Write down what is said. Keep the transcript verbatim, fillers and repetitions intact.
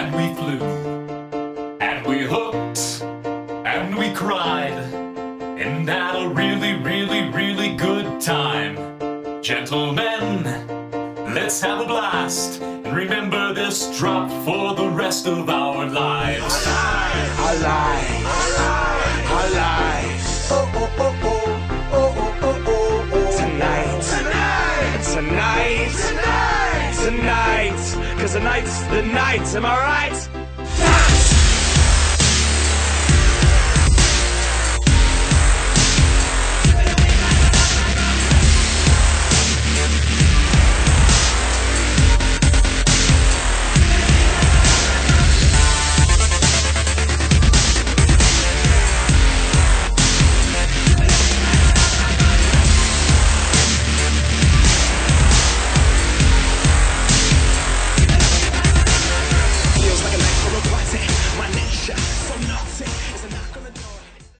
and we flew, and we hooked, and we cried, and had a really, really, really good time. Gentlemen, let's have a blast, and remember this drop for the rest of our lives. Alive! Alive! Alive! Oh, oh, oh, oh, oh, oh, oh, oh, oh. Tonight! Tonight! Tonight! Tonight! Tonight! Cause tonight's the night, am I right?